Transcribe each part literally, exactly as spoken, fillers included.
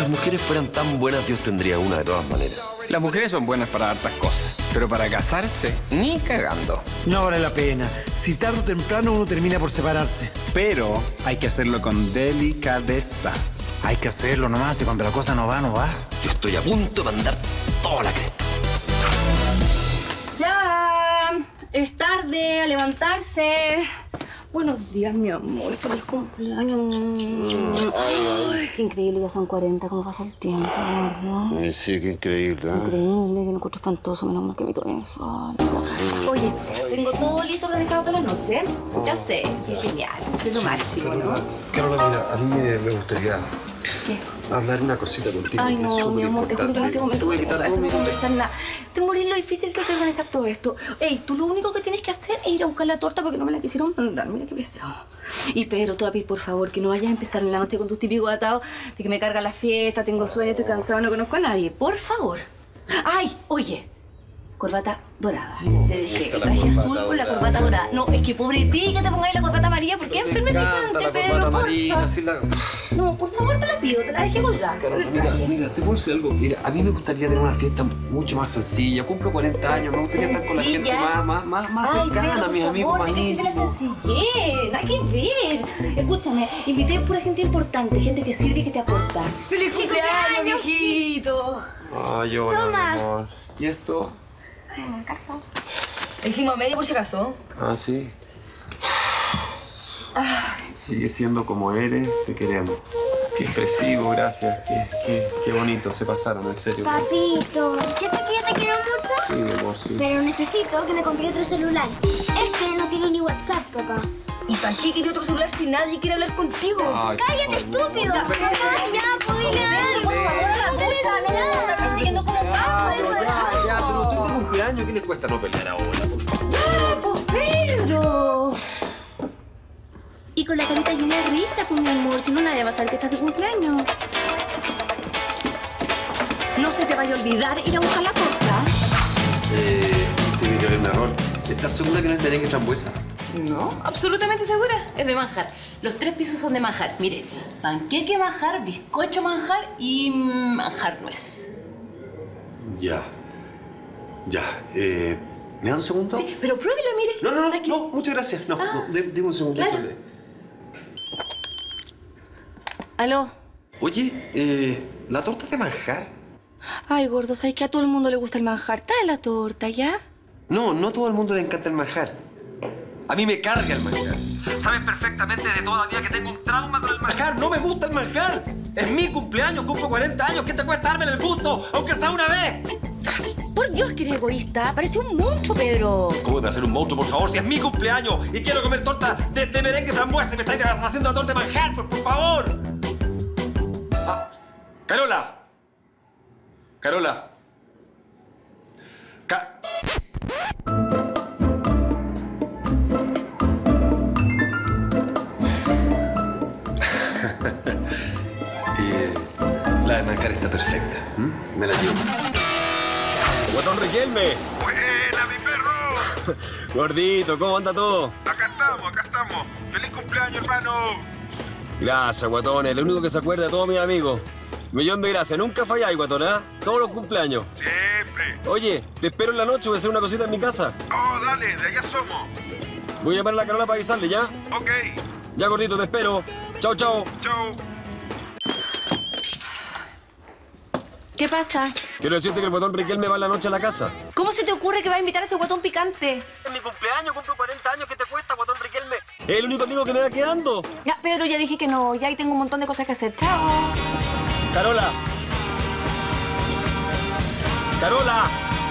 las mujeres fueran tan buenas, Dios tendría una de todas maneras. Las mujeres son buenas para hartas cosas, pero para casarse, ni cagando. No vale la pena. Si tarde o temprano uno termina por separarse. Pero hay que hacerlo con delicadeza. Hay que hacerlo nomás y cuando la cosa no va, no va. Yo estoy a punto de mandar toda la cresta. Ya, es tarde, a levantarse. Buenos días, mi amor. Feliz cumpleaños. Ay, qué increíble, ya son cuarenta. ¿Cómo pasa el tiempo, verdad? Sí, qué increíble, ¿eh? Increíble, que lo encuentro espantoso. Menos mal que mi todavía me falta. Oye, tengo todo listo organizado para la noche. Ya sé, soy genial. Soy lo máximo, ¿no? Carola, mira, a mí me, me gustaría ¿Qué? hablar una cosita contigo. Ay, que es no, súper mi amor, te juro que en este momento Te voy a quitar dos no minutos. conversar nada. Te morís lo difícil que es organizar todo esto. Ey, tú lo único que tienes que hacer es ir a buscar la torta porque no me la quisieron mandar. Mira qué pesado. Y Pedro, te voy a pedir, por favor, que no vayas a empezar en la noche con tus típicos atados de que me carga la fiesta, tengo sueño, estoy cansado, no conozco a nadie. Por favor. Ay, oye. Corbata dorada. Te dejé el traje azul con la corbata dorada. No, es que pobre ti que te pongáis la corbata amarilla. ¿Por qué enferma es picante, Pedro? Porfa. Sí, la... No, por favor, te la pido. Te la dejé colgar. Carola, mira, mira, te puedo decir algo. Mira, a mí me gustaría tener una fiesta mucho más sencilla. Cumplo cuarenta años, me gustaría estar con la gente más, más, más, más Ay, cercana, Pedro, mis por amigos favor, más ¿qué te sirve la íntimos. sencillez? Nada que ver. Escúchame, invité pura gente importante, gente que sirve y que te aporta. ¡Feliz cumpleaños, viejito! Ay, hola, mi amor. ¿Y esto? Me encanta. Dijimos a medio por si acaso. Ah, sí. Sigue siendo como eres, te queremos. Qué expresivo, gracias. Qué, qué, qué bonito, se pasaron, en serio. Papito, ¿sientes que yo te quiero mucho? Sí, mi amor, sí. Pero necesito que me compre otro celular. Este no tiene ni WhatsApp, papá. ¿Y para qué quería otro celular si nadie quiere hablar contigo? Ay, ¡Cállate, estúpido! Papá, ya, pues dile algo. Por favor, la pucha, no, me está persiguiendo como Ya, papo. pero ya, ya, pero estoy de cumpleaños. ¿Qué les cuesta no pelear ahora, por favor? ¡Ah, pues Pedro! Y con la carita llena de risa, pues mi amor, si no nadie va a saber que estás de cumpleaños. No se te vaya a olvidar ir a buscar la torta. Eh, tiene que haber un error. ¿Estás segura que no es merengue frambuesa? No, absolutamente segura. Es de manjar. Los tres pisos son de manjar. Mire, panqueque manjar, bizcocho manjar y manjar nuez. Ya. Ya. Eh, ¿Me da un segundo? Sí, pero pruébela, mire. No, no, no, Aquí. no, muchas gracias. No, Ah, no, dé- deme un segundito. claro. ¿Aló? Oye, eh, ¿la torta es de manjar? Ay, gordo, ¿sabes que a todo el mundo le gusta el manjar? Trae la torta, ¿ya? No, no a todo el mundo le encanta el manjar. A mí me carga el manjar. Sabes perfectamente de toda la vida que tengo un trauma con el manjar. No me gusta el manjar. Es mi cumpleaños, cumplo cuarenta años. ¿Qué te cuesta darme el gusto, aunque sea una vez? Por Dios, que eres egoísta. Parece un monstruo, Pedro. ¿Cómo te va a hacer un monstruo, por favor? Si es mi cumpleaños y quiero comer torta de, de merengue frambuesa y me estáis haciendo la torta de manjar, por, por favor. Ah, Carola. Carola. Ca- Eh, la de manjar está perfecta. ¿Mm? Me la llevo. ¡Guatón Riquelme! ¡Buena, mi perro! Gordito, ¿cómo anda todo? Acá estamos, acá estamos. ¡Feliz cumpleaños, hermano! Gracias, Guatón. Es lo único que se acuerda de todos mis amigos. Millón de gracias. Nunca falláis, Guatón, ¿ah? Todos los cumpleaños. Siempre. Oye, te espero en la noche. Voy a hacer una cosita en mi casa. Oh, dale, de allá somos. Voy a llamar a la Carola para avisarle, ¿ya? Ok. Ya, Gordito, te espero. Chao, chao. Chau. ¿Qué pasa? Quiero decirte que el Guatón Riquelme va en la noche a la casa. ¿Cómo se te ocurre que va a invitar a ese guatón picante? Es mi cumpleaños, cumplo cuarenta años. ¿Qué te cuesta, Guatón Riquelme? Es el único amigo que me va quedando. Ya, Pedro, ya dije que no. Ya ahí tengo un montón de cosas que hacer. Chao. Carola. Carola.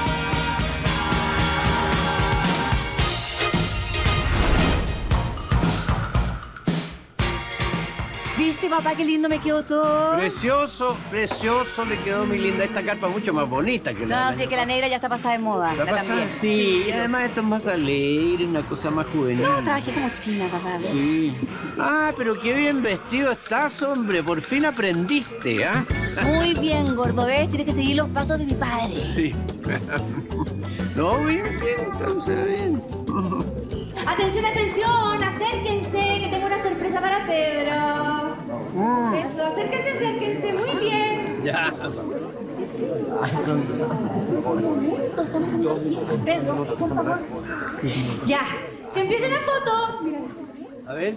¿Viste, papá, qué lindo me quedó todo? Precioso, precioso le quedó mi linda esta carpa, mucho más bonita que la No, del sí, año que la pasado. negra ya está pasada de moda. ¿Está La pasada? cambié. Sí, y además esto es más alegre, una cosa más juvenil. No, trabajé como china, papá. Sí. Ah, pero qué bien vestido estás, hombre. Por fin aprendiste, ¿ah? Muy bien, gordo, ¿ves? Tiene que seguir los pasos de mi padre. Sí. No, bien, bien, entonces bien. Atención, atención, acérquense, que tengo una sorpresa para Pedro. Eso, acérquense, acérquense, muy bien. Ya. Pedro, por favor. Ya, que empiece la foto. A ver.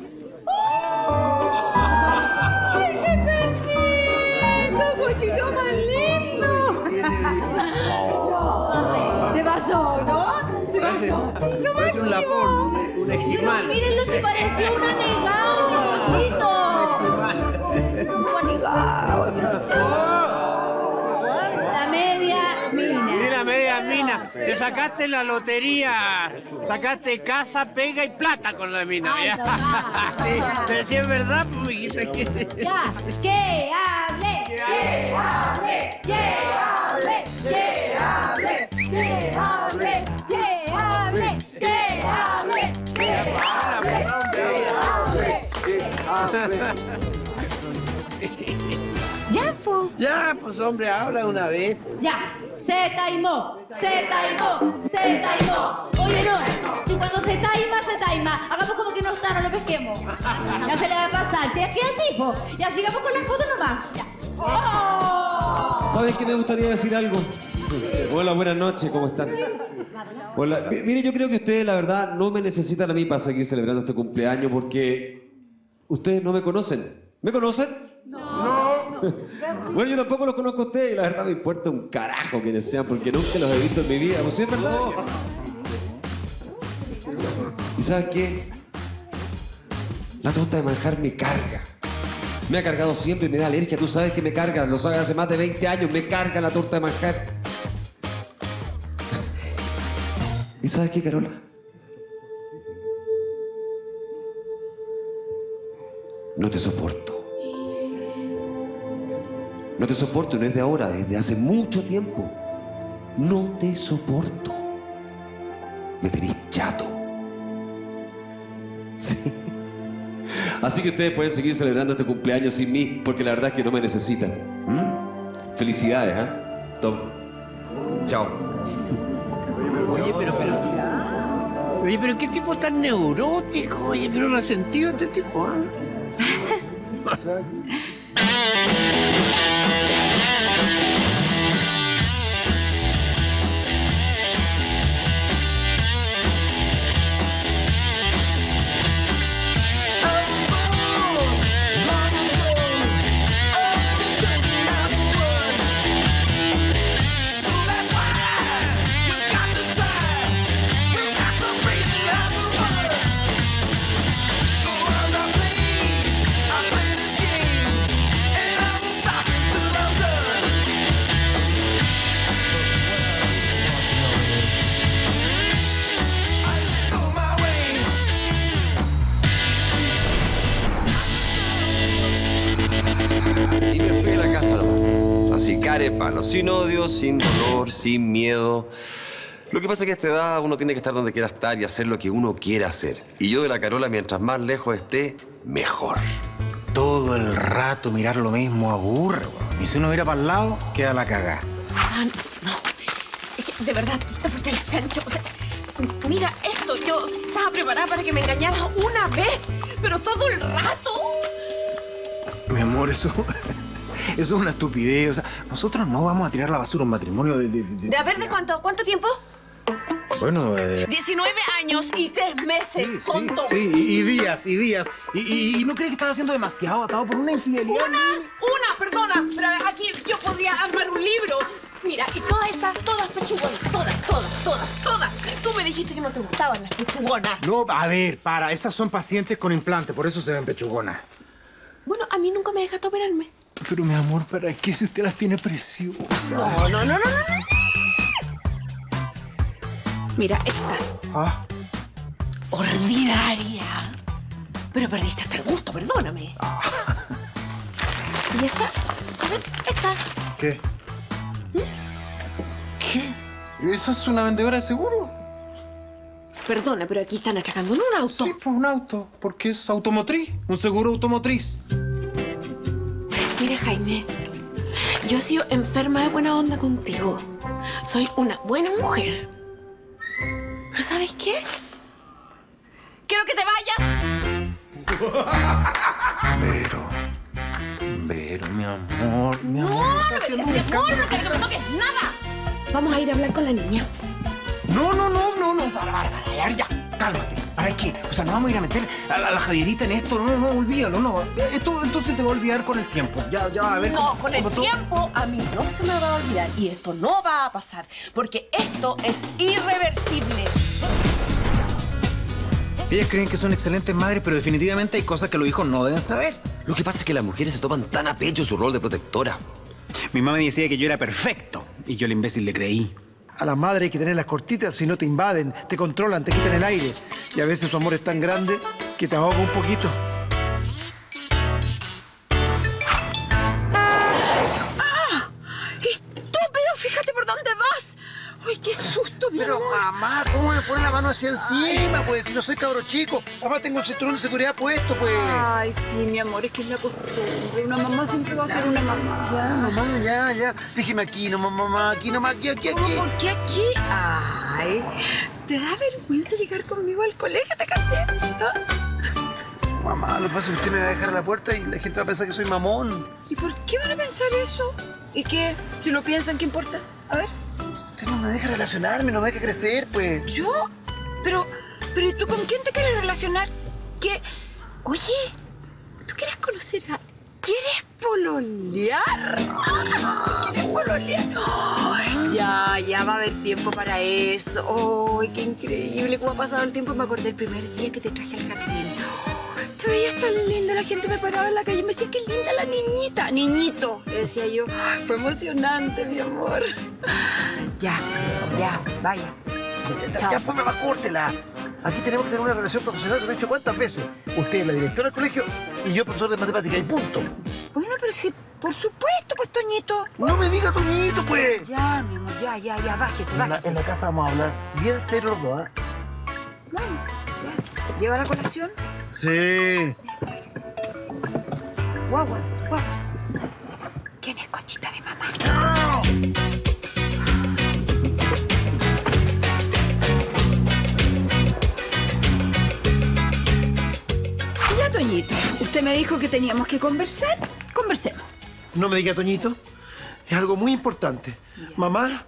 ¡Ay, qué perrito! ¡Cochito más lindo! Se pasó, ¿no? Se pasó. ¡Lo Parece un máximo! lapón, un Pero esquimal. mírenlo si parecía una negada, mi cosito. ¿Cómo negado? La media mina. Sí, la media mina. Te sacaste la lotería. Sacaste casa, pega y plata con la mina. Ay, ya. papá. Sí, pero si es verdad, pues, mijita. que- Ya, que hable, que hable, que hable, que hable, que hable, que hable, que hable, que hable, Ya, po. Ya, pues hombre, habla una vez. Ya. Se taimó, se taimó, se taimó. Oye, no, si cuando se taima, se taima. Hagamos como que no está, no lo pesquemos. Ya se le va a pasar. Si es que así, po. Ya sigamos con la foto nomás. Ya. ¡Oh! ¿Sabes qué me gustaría decir algo? Hola, buenas noches, ¿cómo están? Hola. M- Mire, yo creo que ustedes, la verdad, no me necesitan a mí para seguir celebrando este cumpleaños porque ustedes no me conocen. ¿Me conocen? No. Bueno, yo tampoco los conozco a ustedes y la verdad me importa un carajo quienes sean porque nunca los he visto en mi vida. ¿Pues sí es verdad? ¿Y sabes qué? La torta de manjar me carga. Me ha cargado siempre y me da alergia. Tú sabes que me carga. Lo sabes hace más de veinte años. Me carga la torta de manjar. ¿Y sabes qué, Carola? No te soporto. No te soporto, no es de ahora, desde hace mucho tiempo. No te soporto. Me tenés chato. Sí. Así que ustedes pueden seguir celebrando este cumpleaños sin mí, porque la verdad es que no me necesitan. ¿Mm? Felicidades, ¿eh? Tom. Chao. Oye, pero, pero... Oye, pero qué tipo tan neurótico. Oye, pero resentido este tipo, ¿ah? Y me fui a la casa nomás. Así, carepalo, sin odio, sin dolor, sin miedo. Lo que pasa es que a esta edad uno tiene que estar donde quiera estar y hacer lo que uno quiera hacer. Y yo de la Carola, mientras más lejos esté, mejor. Todo el rato mirar lo mismo aburre, weón. Y si uno mira para el lado, queda la cagada. Ah, no. Es que, de verdad, te fuiste el chancho. O sea, mira esto. Yo estaba preparada para que me engañaras una vez, pero todo el rato. Mi amor, eso... Eso es una estupidez. O sea, nosotros no vamos a tirar la basura un matrimonio de... De, de, ¿De a ver de cuánto? ¿Cuánto tiempo? Bueno, eh... diecinueve años y tres meses, Sí, tonto. sí, y, y días, y días. Y, y, y no crees que estás haciendo demasiado atado por una infidelidad. Una, una, perdona, pero aquí yo podría armar un libro. Mira, y todas estas, todas pechugonas, todas, todas, todas, todas. Tú me dijiste que no te gustaban las pechugonas. No, a ver, para, esas son pacientes con implante, por eso se ven pechugonas. Bueno, a mí nunca me dejaste operarme. Pero, mi amor, ¿para qué si usted las tiene preciosas? No, no, no, no, no, no. Mira, esta. ¿Ah? Ordinaria. Pero perdiste hasta el gusto, perdóname. Ah. Y esta, a ver, esta. ¿Qué? ¿Mm? ¿Qué? ¿Esa es una vendedora de seguro? Perdona, pero aquí están atracando en un auto. Sí, pues un auto, porque es automotriz, un seguro automotriz. Mira, Jaime, yo he sido enferma de buena onda contigo. Soy una buena mujer. ¿Pero sabes qué? ¡Quiero que te vayas! Vero, Vero, mi amor, mi amor. ¡No! haciendo mi un amor, no quiero que me toques nada. Vamos a ir a hablar con la niña. No, no, no, no, no, para, para, para, ya, cálmate. ¿Para qué? O sea, no vamos a ir a meter a la, a la Javierita en esto, no, no, olvídalo, no. Esto entonces te va a olvidar con el tiempo. Ya, ya, a ver. No, con el tú... tiempo a mí no se me va a olvidar y esto no va a pasar porque esto es irreversible. Ellas creen que son excelentes madres, pero definitivamente hay cosas que los hijos no deben saber. Lo que pasa es que las mujeres se toman tan a pecho su rol de protectora. Mi mamá me decía que yo era perfecto y yo el imbécil le creí. A las madres hay que tenerlas cortitas, si no te invaden, te controlan, te quitan el aire. Y a veces su amor es tan grande que te ahoga un poquito. ¡Ah! ¡Estúpido! Fíjate por dónde vas. ¡Ay, qué susto, mi Pero amor! mamá, ¿cómo me pones la mano hacia encima, pues? Si no soy cabro chico. Además tengo el cinturón de seguridad puesto, pues. Ay, sí, mi amor, es que es la costumbre. Una mamá siempre va a ser una mamá. Ya, mamá, ya, ya. Déjeme aquí nomás, mamá. Aquí nomás, aquí, aquí, aquí. ¿Cómo? ¿Por qué aquí? Ay, ¿te da vergüenza llegar conmigo al colegio? ¿Te caché? ¿Ah? Mamá, lo que pasa es que usted me va a dejar a la puerta y la gente va a pensar que soy mamón. ¿Y por qué van a pensar eso? ¿Y qué? Si lo piensan, ¿qué importa? A ver. Usted no me deja relacionarme, no me deja crecer, pues. ¿Yo? Pero, pero ¿y tú con quién te quieres relacionar? ¿Qué? Oye, ¿tú quieres conocer a... ¿Quieres pololear? ¿Quieres pololear? Ay, ya, ya va a haber tiempo para eso. ¡Ay, qué increíble! ¿Cómo ha pasado el tiempo? Me acordé el primer día que te traje al jardín. Te veías tan linda, la gente me paraba en la calle y me decía, qué linda la niñita. Niñito, le decía yo. Fue emocionante, mi amor. Ya, ya, vaya. Ya, ya, pues, mamá, córtela. Aquí tenemos que tener una relación profesional, se lo he dicho cuántas veces. Usted es la directora del colegio y yo profesor de matemáticas y punto. Bueno, pero sí, por supuesto, pues, Toñito. No me diga Toñito, pues. Ya, mi amor, ya, ya, ya, bájese, En la, bájese. en la casa vamos a hablar bien serio los dos, ¿eh? Bueno, ya. ¿Lleva la colación? Sí. Guagua, guagua. ¿Quién es cochita de mamá? Ya, Toñito, usted me dijo que teníamos que conversar. Conversemos. No me diga Toñito. Es algo muy importante. Mamá,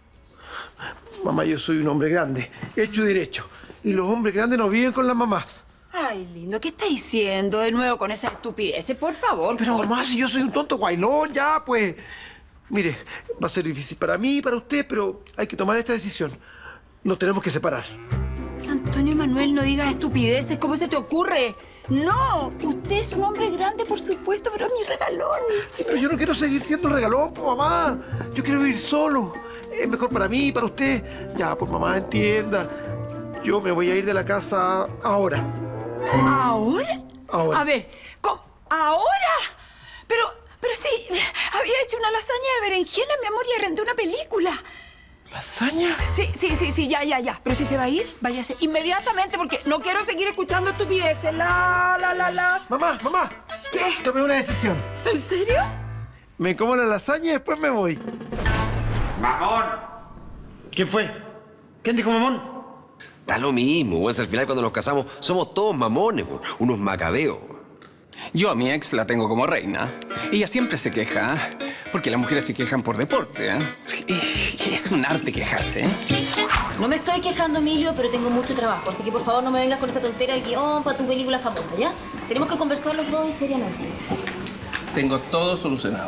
mamá, yo soy un hombre grande, hecho y derecho. Y los hombres grandes no viven con las mamás. Ay, lindo, ¿qué está diciendo de nuevo con esa estupidez? Por favor. Pero mamá, si yo soy un tonto guailón, ya, pues. Mire, va a ser difícil para mí y para usted, pero hay que tomar esta decisión. Nos tenemos que separar. Antonio Manuel, no digas estupideces. ¿Cómo se te ocurre? No, usted es un hombre grande, por supuesto, pero es mi regalón. Sí, pero yo no quiero seguir siendo un regalón, pues, mamá. Yo quiero vivir solo. Es mejor para mí y para usted. Ya, pues, mamá, entienda. Yo me voy a ir de la casa ahora. ¿Ahora? Ahora. A ver, ¿cómo? ¿Ahora? Pero, pero sí, había hecho una lasaña de berenjena, mi amor, y arrendé una película. ¿Lasaña? Sí, sí, sí, sí, ya, ya, ya. Pero si se va a ir, váyase inmediatamente porque no quiero seguir escuchando estupideces. La, la, la, la. Mamá, mamá. ¿Qué? Tomé una decisión. ¿En serio? Me como la lasaña y después me voy. ¡Mamón! ¿Quién fue? ¿Quién dijo mamón? Da lo mismo, güey. Al final cuando nos casamos somos todos mamones, güey. Unos macabeos. Yo a mi ex la tengo como reina. Ella siempre se queja, ¿eh? Porque las mujeres se quejan por deporte, ¿eh? Es un arte quejarse, ¿eh? No me estoy quejando, Emilio, pero tengo mucho trabajo. Así que, por favor, no me vengas con esa tontera del guión para tu película famosa, ¿ya? Tenemos que conversar los dos seriamente. Tengo todo solucionado.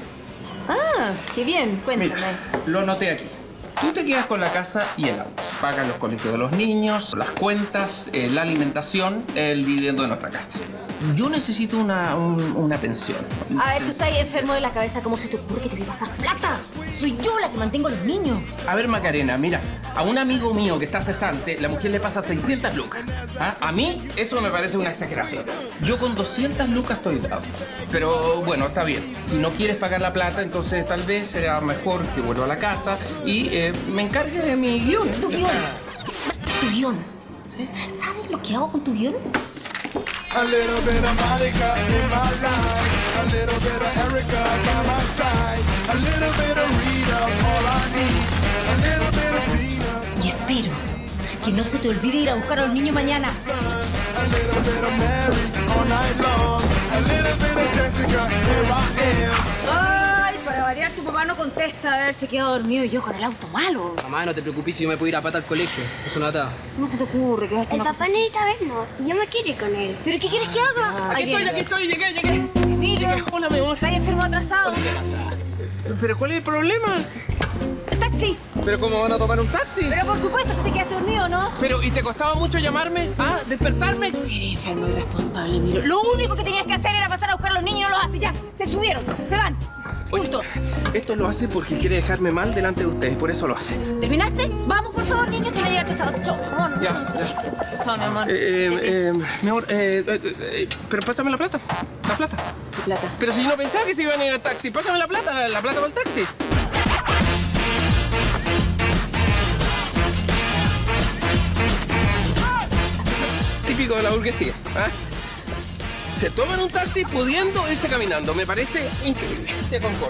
Ah, qué bien. Cuéntame. Mira, lo anoté aquí. Tú te quedas con la casa y el auto. Pagas los colegios de los niños, las cuentas, eh, la alimentación, el dividendo de nuestra casa. Yo necesito una, un- una pensión. A ver, tú estás ahí enfermo de la cabeza. ¿Cómo se te ocurre que te voy a pasar plata? Soy yo la que mantengo a los niños. A ver, Macarena, mira, a un amigo mío que está cesante, la mujer le pasa seiscientas lucas. ¿Ah? A mí eso me parece una exageración. Yo con doscientas lucas estoy dado. Pero bueno, está bien. Si no quieres pagar la plata, entonces tal vez será mejor que vuelva a la casa y eh, me encargue de mi guión. ¿Tu guión? ¿Tu guión? ¿Sí? ¿Sabes lo que hago con tu guión? A little bit of Monica in my life, a little bit of Erica by my side, a little bit of Rita, all I need, a little bit of Tina. Y espero que no se te olvide ir a buscar a los niños mañana. A little bit of Mary all night long, a little bit of Jessica, here I am. Ay, para variar tu contesta de haberse quedado dormido y yo con el auto malo. Mamá, no te preocupes si yo me puedo ir a pata al colegio. Es una atada. ¿Cómo se te ocurre que vas a hacer El una papá cosa así? necesita vernos y yo me quiero ir con él. ¿Pero qué quieres que haga? Aquí estoy, aquí estoy, llegué, llegué. Emilio, Hola, mi amor. ¿estás enfermo atrasado? ¿Qué pasa? ¿Pero cuál es el problema? ¡El taxi! ¿Pero cómo van a tomar un taxi? Pero por supuesto, si te quedaste dormido, ¿no? Pero, ¿y te costaba mucho llamarme? ¿Ah? ¿Despertarme? Eres enfermo y irresponsable, Emilio. Lo único que tenías que hacer era pasar a buscar a los niños y no lo haces ya. Se subieron, se van. Punto. Esto lo hace porque quiere dejarme mal delante de ustedes, por eso lo hace. ¿Terminaste? Vamos, por favor, niños, que me llegan atrasados. Chao, mi amor. Ya, ya. Chao, mi amor. Eh, eh, eh, mi amor, eh, eh, eh, pero pásame la plata. La plata. Plata. Pero si yo no pensaba que se iban a ir al taxi, pásame la plata, la, la plata para el taxi. Típico de la burguesía, ¿ah? Se toman un taxi pudiendo irse caminando. Me parece increíble. Te concordo.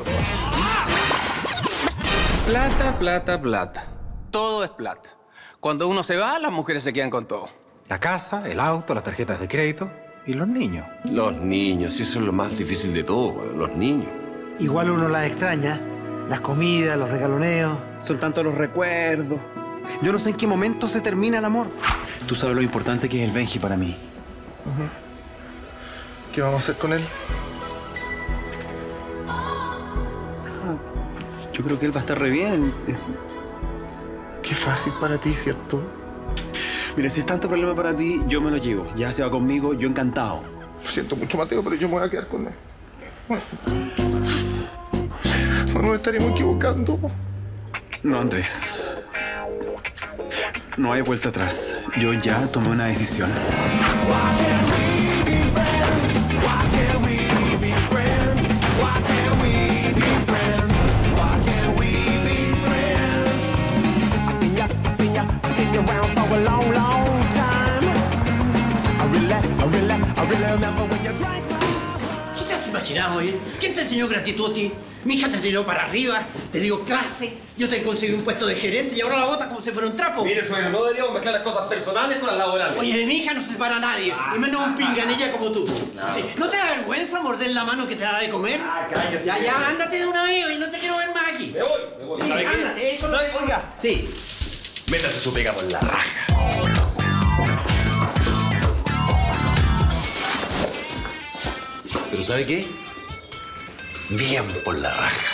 Plata, plata, plata. Todo es plata. Cuando uno se va, las mujeres se quedan con todo. La casa, el auto, las tarjetas de crédito y los niños. Los niños, sí, eso es lo más difícil de todo, weón, los niños. Igual uno las extraña. Las comidas, los regaloneos. Son tantos los recuerdos. Yo no sé en qué momento se termina el amor. Tú sabes lo importante que es el Benji para mí. ¿Qué vamos a hacer con él? Yo creo que él va a estar re bien. Qué fácil para ti, ¿cierto? Mira, si es tanto problema para ti, yo me lo llevo. Ya se va conmigo, yo encantado. Lo siento mucho, Mateo, pero yo me voy a quedar con él. No nos estaríamos equivocando. No, Andrés. No hay vuelta atrás. Yo ya tomé una decisión. ¿Qué te has imaginado, eh? ¿Quién te enseñó gratitud a ti? Mi hija te tiró para arriba, te dio clase, yo te conseguí un puesto de gerente y ahora la botas como si fuera un trapo. Mire, suegro, no deberíamos mezclar las cosas personales con las laborales. Oye, de mi hija no se separa nadie, y menos un pinganilla como tú. Sí. ¿No te da vergüenza morder la mano que te da de comer? Ah, cállese. Ya, ya, ándate de una vez y no te quiero ver más aquí. Me voy, me voy. Sí, ¿Sabe qué? ándate, eso ¿Sabe? no- Oiga. Sí. Métase su pega por la raja. ¿Pero sabe qué? Bien por la raja.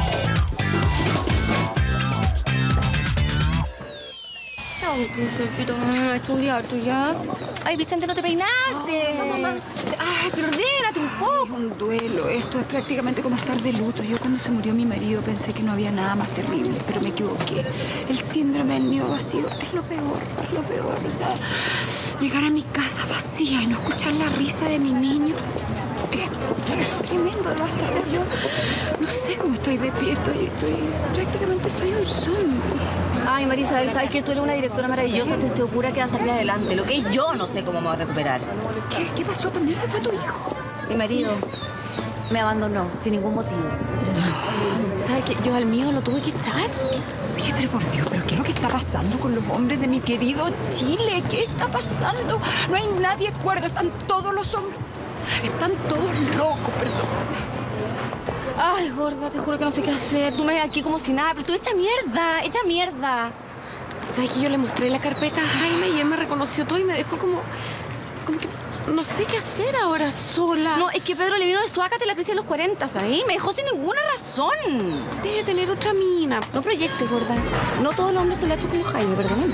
Chao, princesito. A estudiar, tú ya. Ay, Vicente, no te peinaste. No, mamá. Ay, pero ordénate un poco. Un duelo. Esto es prácticamente como estar de luto. Yo cuando se murió mi marido pensé que no había nada más terrible, pero me equivoqué. El síndrome del nido vacío es lo peor, es lo peor. O sea, llegar a mi casa vacía y no escuchar la risa de mi niño. Es tremendo, devastador. Yo no sé cómo estoy de pie. Estoy, estoy... Prácticamente soy un zombie. Ay, Marisabel, sabes que tú eres una directora maravillosa. Estoy segura que va a salir adelante. Lo que es yo no sé cómo me voy a recuperar. ¿Qué, qué pasó? ¿También se fue tu hijo? Mi marido me abandonó sin ningún motivo. ¿Sabes qué? Yo al mío lo tuve que echar. Oye, pero por Dios, ¿pero qué es lo que está pasando con los hombres de mi querido Chile? ¿Qué está pasando? No hay nadie cuerdo, están todos los hombres. Están todos locos, perdóname. Ay, gorda, te juro que no sé qué hacer. Tú me ves aquí como si nada, pero tú echa mierda, echa mierda. ¿Sabes que yo le mostré la carpeta a Jaime y él me reconoció todo y me dejó como... como que no sé qué hacer ahora sola? No, es que Pedro le vino de suácate la crisis de los cuarenta, ¿sabes? Me dejó sin ninguna razón. Debe tener otra mina. No proyectes, gorda. No todos los hombres son lachos como Jaime, perdóname.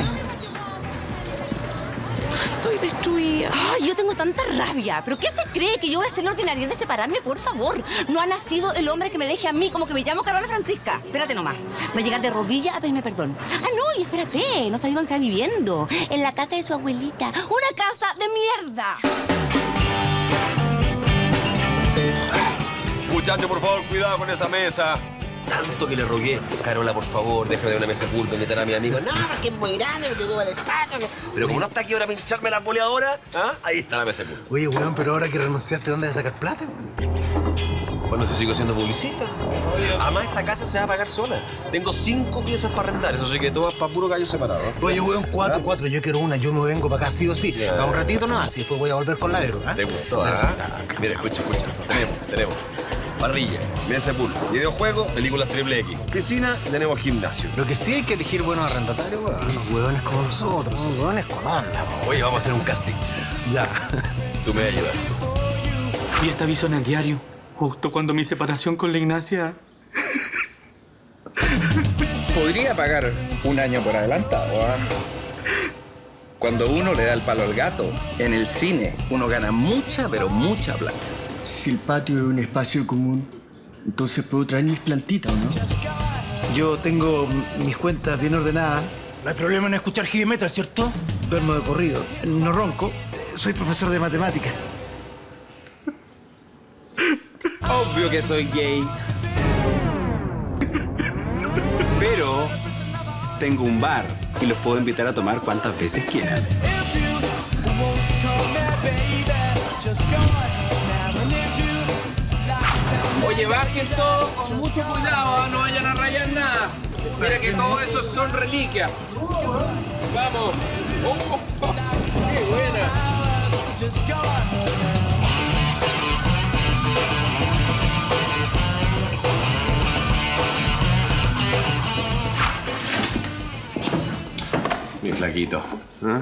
Estoy destruida. Ay, yo tengo tanta rabia. ¿Pero qué se cree? ¿Que yo voy a hacer la ordinaria de separarme? Por favor. No ha nacido el hombre que me deje a mí, como que me llamo Carola Francisca. Espérate nomás. Va a llegar de rodillas a pedirme perdón. Ah, no, y espérate. No sabes dónde está viviendo. En la casa de su abuelita. Una casa de mierda. Muchacho, por favor, cuidado con esa mesa. Tanto que le rogué, Carola, por favor, déjame de una mesa pulpa y meter a mi amigo. No, porque es muy grande, porque ocupa el espacio. que-". Pero como no está aquí ahora a pincharme las boleadoras, ¿ah? Ahí está la mesa pulpa. Oye, weón, pero ahora que renunciaste, ¿dónde vas a sacar plata? Bueno, si sigo siendo publicista. Además, esta casa se va a pagar sola. Tengo cinco piezas para arrendar, eso sí que todas para puro gallo separado. Oye, weón, cuatro, cuatro. Yo quiero una. Yo me vengo para acá sí o sí. Para un ratito nomás y después voy a volver con la Vero. ¿Ah? Te gustó, ¿ah? Mira, escucha, escucha. Tenemos, tenemos parrilla, mesa de pool, videojuegos, películas triple X, piscina y tenemos gimnasio. Lo que sí hay que elegir buenos arrendatarios, weón. Son unos hueones como nosotros, son hueones con onda, weón. Oye, vamos a hacer un casting. Ya. Tú me ayudas. Y este aviso en el diario, justo cuando mi separación con la Ignacia. Podría pagar un año por adelantado, ¿ah? Cuando uno le da el palo al gato, en el cine, uno gana mucha, pero mucha plata. Si el patio es un espacio común, entonces puedo traer mis plantitas, ¿no? Yo tengo mis cuentas bien ordenadas. No hay problema en escuchar heavy metal, ¿cierto? Duermo de corrido. No ronco. Soy profesor de matemáticas. Obvio que soy gay. Pero tengo un bar y los puedo invitar a tomar cuantas veces quieran. Oye, bajen todos con mucho cuidado, ¿eh? No vayan a rayar nada. Mira que todo eso son reliquias. Vamos. Oh, oh, ¡qué buena! Mi flaquito. ¿Ah?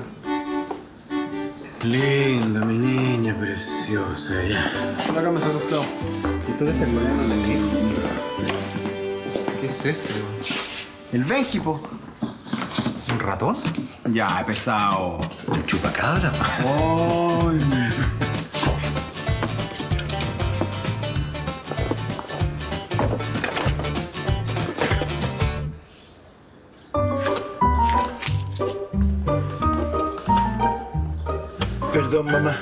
Linda, mi niña preciosa, ya. Acá me saco flow. ¿Y tú qué estás poniendo en el ¿Qué es eso? El Benji, po. ¿Un ratón? Ya, he pesado. El chupacabra. Ay. Perdón, mamá.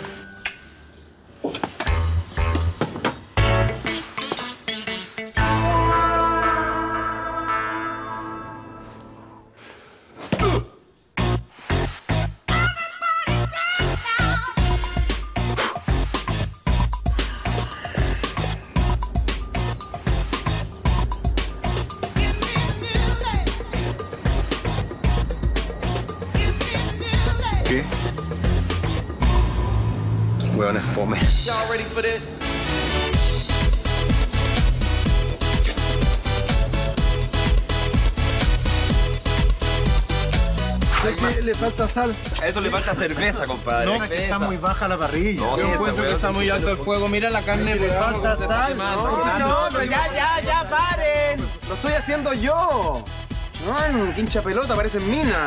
¿Qué? Weón, es fome. Y'all ready for this? Es que le falta sal. A eso le falta cerveza, compadre. No, es que está muy baja la parrilla. No, Yo esa, encuentro que weón. está muy alto el fuego. Mira la carne, Le por abajo, falta que se está sal. quemando. No, no, no, ya, ya, ya, paren. Lo estoy haciendo yo. No, qué hincha pelota, parecen minas.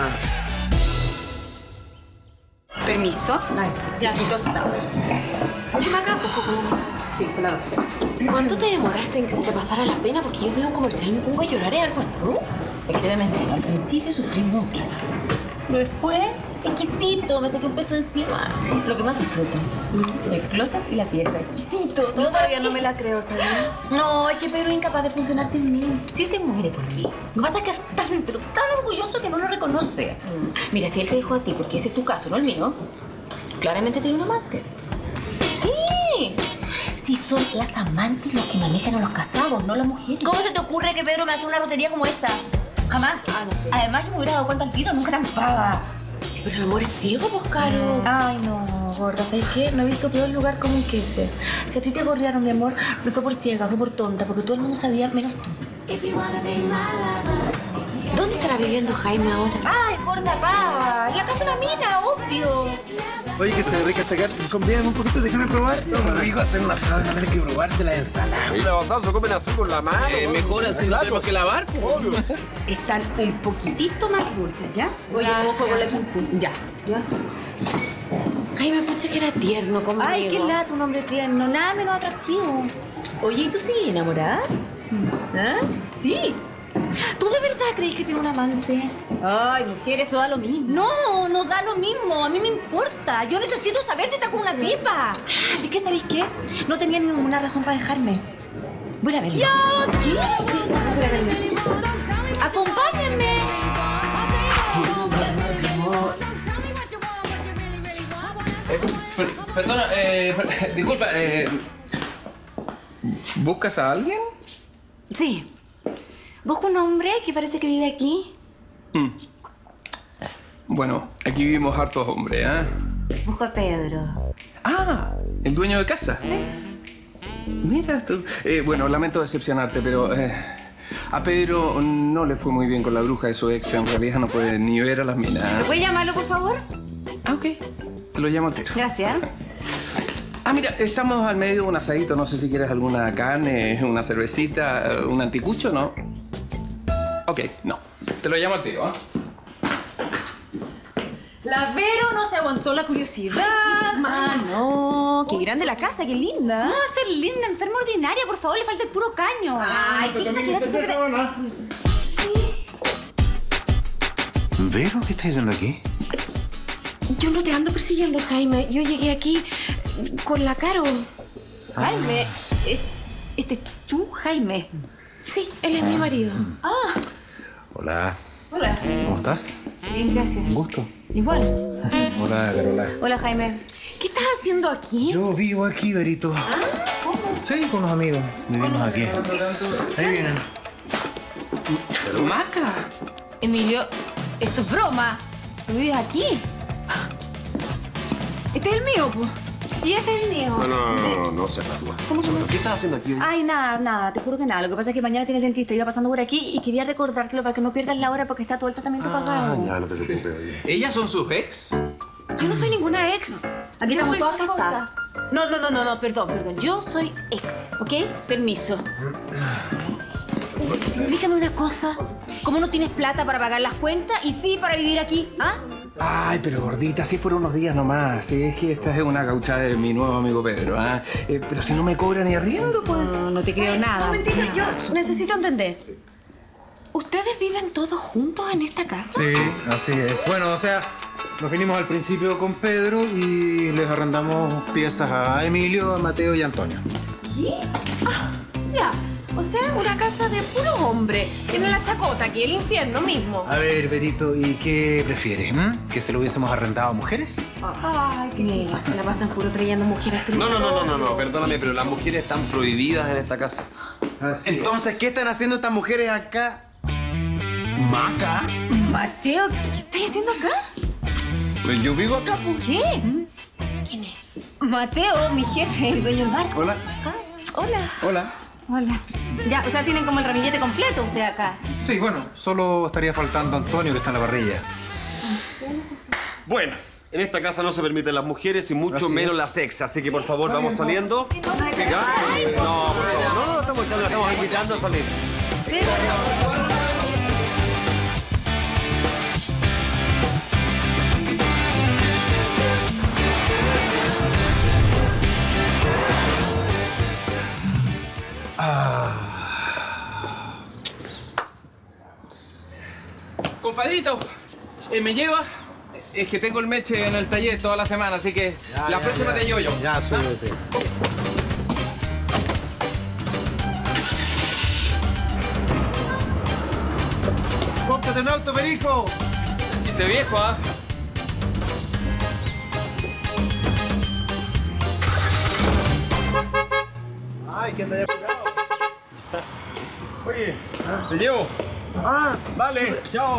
Permiso. Platito sour. Dime acá, poco. Sí, con la dos. ¿Cuánto te demoraste en que se te pasara la pena? Porque yo veo un comercial y me pongo a llorar. ¿Es algo true? Es que te voy a mentir. Al principio sufrí mucho. Pero después, exquisito. Me saqué un peso encima. Sí, lo que más disfruto. El closet y la pieza. Exquisito. Yo todavía no me la creo, ¿sabes? No, es que Pedro es incapaz de funcionar sin mí. Sí se muere por mí. Lo que pasa es que es tan, pero tan orgulloso que no lo reconoce. Mira, si él te dejó a ti, porque ese es tu caso, no el mío, claramente tiene un amante. Sí. Si son las amantes los que manejan a los casados, no las mujeres. ¿Cómo se te ocurre que Pedro me hace una lotería como esa? Jamás. Ah, no sé. Además, yo me hubiera dado cuenta al tiro, nunca trampaba. Pero el amor es ciego, pues, Caro. Ay, no, gorda, ¿sabes qué? No he visto peor lugar como que ese. Si a ti te corrieron, mi amor, no fue por ciega, fue por tonta, porque todo el mundo sabía menos tú. ¿Dónde estará viviendo Jaime ahora? Ay, gorda pava, en la casa de una mina, obvio. Oye, que se ve rica esta carne. Convídame un poquito, déjame probar. No, rico hacer una asada, no tener que probarse la ensalada. Oye, la basada se comen así con la mano. Eh, mejor así no tenemos que lavar. Están un poquitito más dulces, ¿ya? Oye, ojo con la pincel. Ya. ¿Ya? Jaime, pucha que era tierno conmigo. Ay, qué lata, un hombre tierno, nada menos atractivo. Oye, ¿y tú sigues enamorada? Sí. ¿Ah? Sí. ¿Tú de verdad crees que tiene un amante? Ay, mujer, eso da lo mismo. No, no da lo mismo. A mí me importa. Yo necesito saber si está con una tipa. Ah, ¿es que sabéis qué? No tenía ninguna razón para dejarme. Voy a verla. ¡Ya! ¿Sí? Voy a verla. ¡Acompáñenme! Eh, per- perdona, eh, per- disculpa, eh, ¿buscas a alguien? Sí. ¿Busco un hombre que parece que vive aquí? Mm. Bueno, aquí vivimos hartos hombres, ¿eh? Busco a Pedro. Ah, el dueño de casa. Mira tú. Eh, bueno, lamento decepcionarte, pero eh, a Pedro no le fue muy bien con la bruja de su ex. En realidad no puede ni ver a las minas. ¿Puedes llamarlo, por favor? Ah, ok. Te lo llamo entero. Gracias. Ah, mira, estamos al medio de un asadito. No sé si quieres alguna carne, una cervecita, un anticucho, ¿no? Ok, no. Te lo llamo al tiro, ¿ah? La Vero no se aguantó la curiosidad. Ah, no. Qué grande la casa, qué linda. ¿Cómo va a ser linda? Enferma ordinaria, por favor, le falta el puro caño. Ay, qué exagerado. ¿Vero? ¿Qué estás haciendo aquí? Yo no te ando persiguiendo, Jaime. Yo llegué aquí con la Caro. Jaime, ¿es- ¿este es tú, Jaime? Sí, él es mi marido. Ah, Hola. hola. ¿Cómo estás? Bien, gracias. Un gusto. Igual. Hola, Carola. Hola, Jaime. ¿Qué estás haciendo aquí? Yo vivo aquí, Verito. ¿Cómo? Sí, con unos amigos. Vivimos aquí. Ahí vienen. Maca. Emilio, esto es broma. ¿Tú vives aquí? Este es el mío, pues. Y este es el mío. No, no, no, no, no seas patúa. ¿Cómo se llama? ¿Qué estás haciendo aquí? Ay, nada, nada, te juro que nada. Lo que pasa es que mañana tienes dentista. Iba pasando por aquí y quería recordártelo para que no pierdas la hora porque está todo el tratamiento pagado. Ya, no te preocupes, oye. ¿Ellas son sus ex? Yo no soy ninguna ex. Aquí Yo estamos soy todas su esposa. casadas. No, no, no, no, no, perdón, perdón. Yo soy ex, ¿ok? Permiso. Dígame una cosa. ¿Cómo no tienes plata para pagar las cuentas y sí para vivir aquí? ¿Ah? Ay, pero gordita, sí por unos días nomás. Sí, es que esta es una gauchada de mi nuevo amigo Pedro, ¿ah? Eh, pero si no me cobra ni arriendo, pues... No, no te creo nada. Un momentito, yo necesito entender. ¿Ustedes viven todos juntos en esta casa? Sí, así es. Bueno, o sea, nos vinimos al principio con Pedro y les arrendamos piezas a Emilio, a Mateo y a Antonio. ¿Qué? Ah, ya. O sea, una casa de puro hombre. Tiene la chacota aquí, el infierno mismo. A ver, Verito, ¿y qué prefieres? ¿Mm? ¿Que se lo hubiésemos arrendado a mujeres? Ay, qué mira, se la pasan puro trayendo mujeres No, no, no, no, no, no, perdóname, pero las mujeres están prohibidas en esta casa. Entonces, ¿qué están haciendo estas mujeres acá? ¿Maca? Mateo, ¿qué estás haciendo acá? Pues yo vivo acá, pues. ¿Qué? ¿Quién es? Mateo, mi jefe, el dueño del bar. Hola. Ah, hola. Hola. Hola. Ya, o sea, tienen como el ramillete completo usted acá. Sí, bueno, solo estaría faltando Antonio, que está en la parrilla. Bueno, en esta casa no se permiten las mujeres y mucho Así menos es. las ex, así que por favor vamos saliendo. ¿Ya? No, por favor, no, no, no estamos echando, la estamos invitando a salir. Compadrito, eh, ¿me lleva? Es que tengo el meche en el taller toda la semana, así que Ya, la ya, próxima ya. te llevo yo. Ya, súbete. ¡Cómprate un auto, Perico! Este viejo, ¿ah? Ay, que anda ya apurado. Oye, te llevo. Ah, Vale, chao.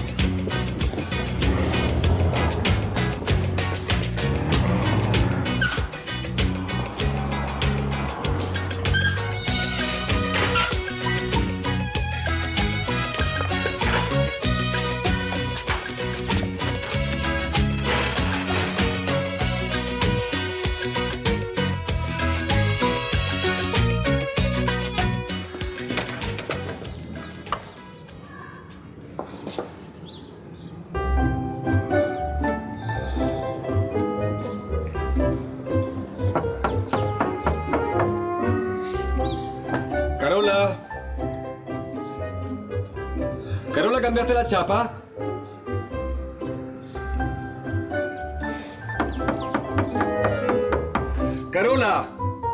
Carola. Carola, ¿cambiaste la chapa? Carola.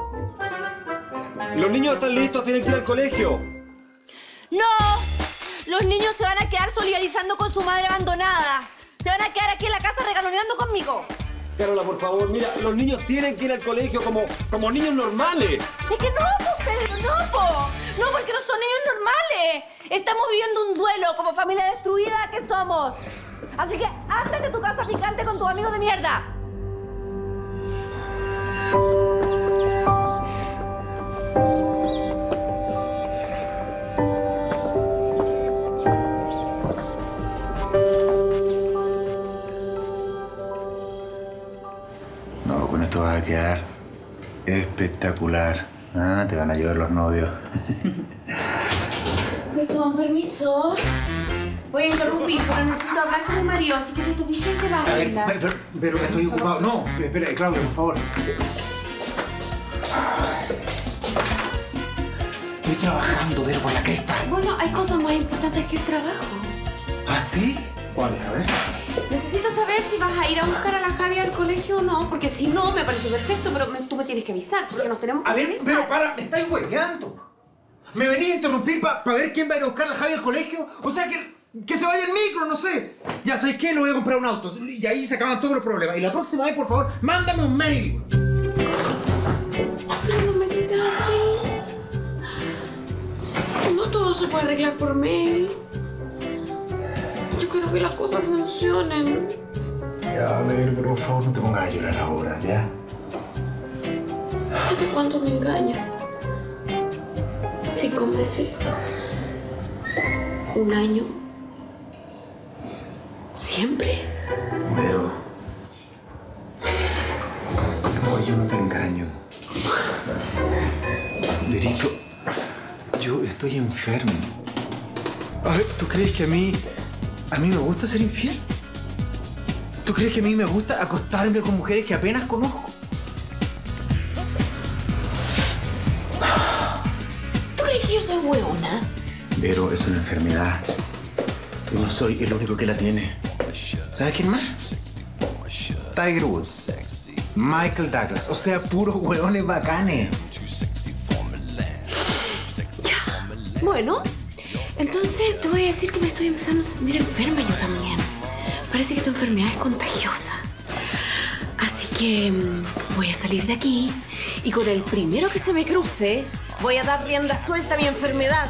Los niños están listos, tienen que ir al colegio. ¡No! Los niños se van a quedar solidarizando con su madre abandonada. Se van a quedar aquí en la casa regaloneando conmigo. Carola, por favor, mira, los niños tienen que ir al colegio como, como niños normales. Es que no, po, Pedro, no, po. No, porque no son niños normales. Estamos viviendo un duelo como familia destruida que somos. Así que hazte de tu casa picante con tus amigos de mierda. quedar espectacular. Ah, te van a llevar los novios. Con permiso. Voy a interrumpir, pero necesito hablar con mi marido, así que tú te ubicas y te vas, A ver, Isla. pero, pero que estoy ocupado. No, espera, Claudia, por favor. Estoy trabajando, Vero, por la cresta. Bueno, hay cosas más importantes que el trabajo. ¿Ah, sí? ¿Cuáles? A ver. Necesito saber si vas a ir a buscar a la Javi al colegio o no, porque si no, me parece perfecto, pero me- tú me tienes que avisar, porque nos tenemos que A ver, organizar. pero para, me estáis hueveando. ¿Me venís a interrumpir para ver quién va a ir a buscar a la Javi al colegio? O sea, que, que se vaya en micro, no sé. Ya, ¿sabes qué? Le voy a comprar un auto. Y ahí se acaban todos los problemas. Y la próxima vez, por favor, mándame un mail. Pero no me grites así. No todo se puede arreglar por mail. Yo quiero que las cosas funcionen. Ya, Vero, pero por favor, no te pongas a llorar ahora, ¿ya? ¿Hace cuánto me engaña? ¿Cinco meses? ¿Un año? ¿Siempre? Pero... No, yo no te engaño. Verito, yo estoy enfermo. A ver, ¿tú crees que a mí... a mí me gusta ser infiel? ¿Tú crees que a mí me gusta acostarme con mujeres que apenas conozco? ¿Tú crees que yo soy hueona? Vero, es una enfermedad. Yo no soy el único que la tiene. ¿Sabes quién más? Tiger Woods. Michael Douglas. O sea, puros hueones bacanes. Bueno, entonces te voy a decir que me estoy empezando a sentir enferma yo también. Parece que tu enfermedad es contagiosa. Así que mm, voy a salir de aquí y con el primero que se me cruce voy a dar rienda suelta a mi enfermedad.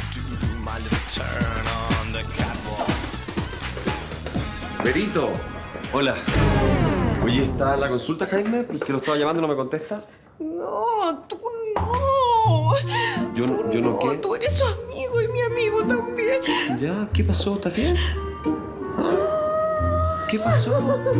Verito. Hola. Oye, ¿está la consulta, Jaime? Que lo estaba llamando y no me contesta. No, tú no. Yo, yo no, ¿qué? Tú eres su amigo y mi amigo también. Ya, ¿qué pasó? ¿Estás bien? ¿Qué pasó? No, no,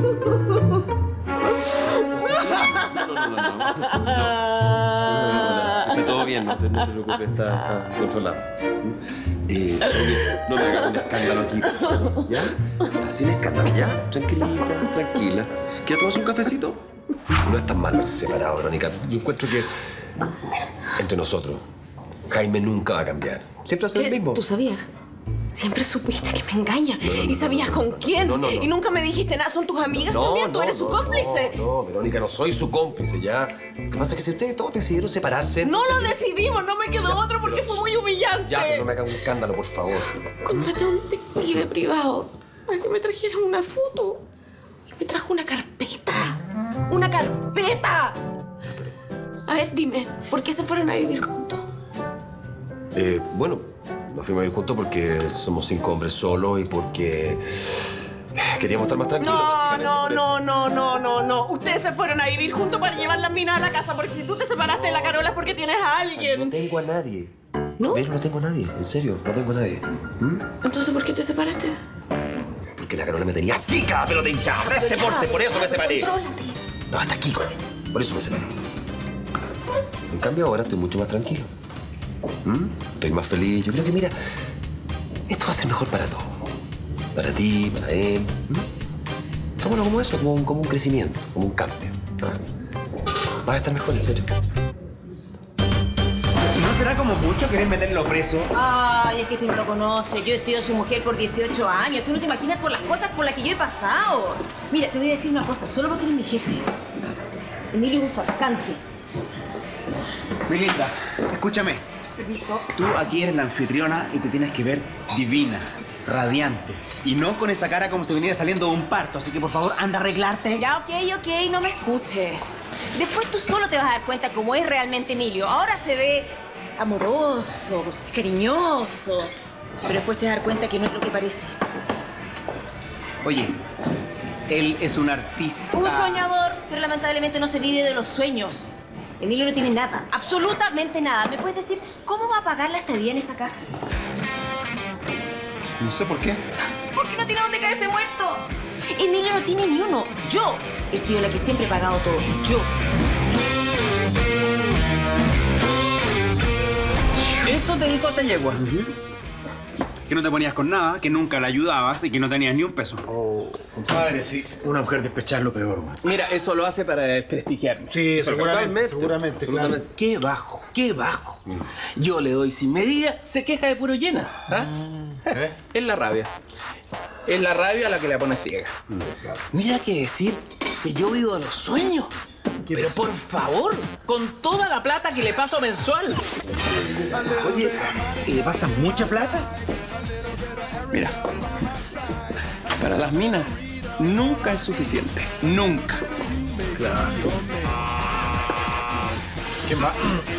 no, no, no. Está todo bien, no te, no te preocupes, está, está controlado. Eh, oye, no me hagas un escándalo aquí, por favor, ¿ya? Ya, sin escándalo, ¿ya? Tranquilita, tranquila. ¿Quieres tomarse un cafecito? No es tan mal verse separado, Verónica. Yo encuentro que, mira, entre nosotros, Jaime nunca va a cambiar. Siempre va a ser el mismo. ¿Tú sabías? Siempre supiste que me engaña. No, no, no, y sabías no, no, con quién. no, no, no. Y nunca me dijiste nada. Son tus amigas también. Tú eres su cómplice. No, no, Verónica, no soy su cómplice, ya. Lo que pasa es que si ustedes todos decidieron separarse... No entonces- lo decidimos. No me quedó Ya, otro porque pero- fue muy humillante. Ya, pero no me hagan un escándalo, por favor. Contraté a un detective privado para que me trajeran una foto. Y me trajo una carpeta. ¡Una carpeta! A ver, dime, ¿por qué se fueron a vivir juntos? Eh, bueno, nos fuimos a ir juntos porque somos cinco hombres solos y porque queríamos estar más tranquilos. No, básicamente, no, por no, eso. no, no, no, no. Ustedes se fueron a vivir juntos para llevar las minas a la casa, porque si tú te separaste de la Carola es porque tienes a alguien. No tengo a nadie. ¿No? ¿Ves? No tengo a nadie, en serio, no tengo a nadie. ¿Mm? Entonces, ¿por qué te separaste? Porque la Carola me tenía así cada pelota hinchada, de este porte, por eso me separé. Contrólate. No, hasta aquí con ella, por eso me separé. En cambio, ahora estoy mucho más tranquilo. ¿Mm? Estoy más feliz. Yo creo que, mira, esto va a ser mejor para todos. Para ti, para él. ¿Mm? Tómalo como eso, como un, como un crecimiento, como un cambio. ¿Ah? Vas a estar mejor, en serio. ¿No será como mucho querer meterlo preso? Ay, es que tú no lo conoces. Yo he sido su mujer por dieciocho años. Tú no te imaginas por las cosas por las que yo he pasado. Mira, te voy a decir una cosa, solo porque eres mi jefe. Emilio es un farsante. Mi linda, escúchame. Permiso. Tú aquí eres la anfitriona y te tienes que ver divina, radiante. Y no con esa cara como si viniera saliendo de un parto. Así que, por favor, anda a arreglarte. Ya, ok, ok, no me escuches. Después tú solo te vas a dar cuenta cómo es realmente Emilio. Ahora se ve amoroso, cariñoso. Pero después te vas a dar cuenta que no es lo que parece. Oye, él es un artista. Un soñador, pero lamentablemente no se vive de los sueños. Emilio no tiene nada, absolutamente nada. ¿Me puedes decir cómo va a pagar la estadía en esa casa? No sé por qué. Porque no tiene dónde caerse muerto. Emilio no tiene ni uno. Yo he sido la que siempre he pagado todo. Yo. doce yeguas. Que no te ponías con nada, que nunca la ayudabas y que no tenías ni un peso. Oh, compadre, sí. Una mujer despechada es lo peor, man. Mira, eso lo hace para desprestigiarme. Sí, seguramente, Totalmente. seguramente, Totalmente. claro. Qué bajo, qué bajo. Yo le doy sin medida, se queja de puro llena. ¿Ah? ¿Eh? Es la rabia. Es la rabia la que la pone ciega. Mira que decir que yo vivo de los sueños. Pero por favor, con toda la plata que le paso mensual. Oye, ¿y le pasas mucha plata? Mira, para las minas nunca es suficiente. Nunca. Claro. ¿Qué más?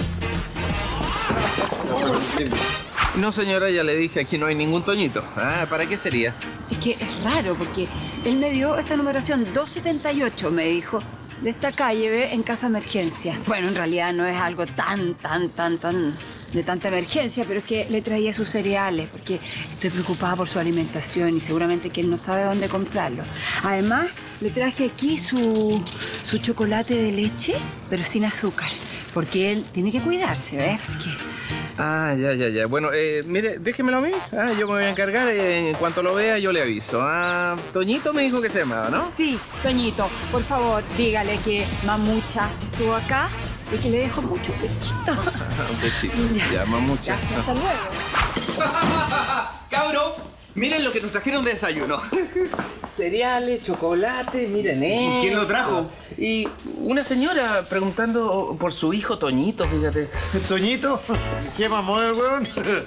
No, señora, ya le dije, aquí no hay ningún Toñito. Ah, ¿para qué sería? Es que es raro porque él me dio esta numeración doscientos setenta y ocho, me dijo, de esta calle, ¿ve? En caso de emergencia. Bueno, en realidad no es algo tan, tan, tan, tan de tanta emergencia, pero es que le traía sus cereales porque estoy preocupada por su alimentación y seguramente que él no sabe dónde comprarlo. Además, le traje aquí su, su chocolate de leche, pero sin azúcar, porque él tiene que cuidarse, ¿ves? Porque... Ah, ya, ya, ya. Bueno, eh, mire, déjemelo a mí. Ah, yo me voy a encargar. Eh, en cuanto lo vea, yo le aviso. Ah, Toñito me dijo que se llamaba, ¿no? Sí, Toñito, por favor, dígale que Mamucha estuvo acá y que le dejo mucho pechito. Un pechito. Ya. Ya, mamucha. Gracias, hasta luego. ¡Cabro! Miren lo que nos trajeron de desayuno. Cereales, chocolate, miren esto. ¿Y quién lo trajo? Y una señora preguntando por su hijo Toñito, fíjate. ¿Toñito? ¿Qué mamón el weón?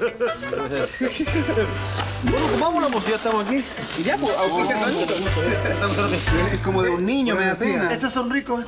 Bueno, comámoslo, pues ya estamos aquí. Y ya, pues, auspicia Toñito. Es como de un niño, me da pena. Estos son ricos.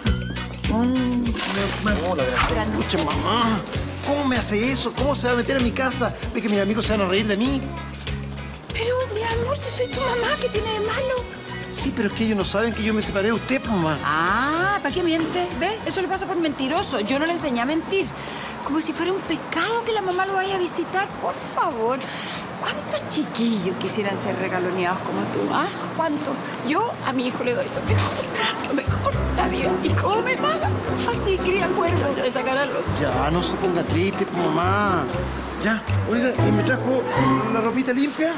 Escucha, mamá. ¿Cómo me hace eso? ¿Cómo se va a meter a mi casa? ¿Ve que mis amigos se van a reír de mí? Pero, mi amor, si soy tu mamá, ¿qué tiene de malo? Sí, pero es que ellos no saben que yo me separé de usted, pues, mamá. Ah, ¿para qué miente? ¿Ves? Eso le pasa por mentiroso. Yo no le enseñé a mentir. Como si fuera un pecado que la mamá lo vaya a visitar. Por favor. ¿Cuántos chiquillos quisieran ser regaloneados como tú? ¿Ah? ¿Cuántos? Yo a mi hijo le doy lo mejor. Lo mejor. Está bien. ¿Y cómo me paga? Así cría cuervos de sacar a los... Ya, no se ponga triste, pues, mamá. Ya, oiga, ¿y me trajo la ropita limpia?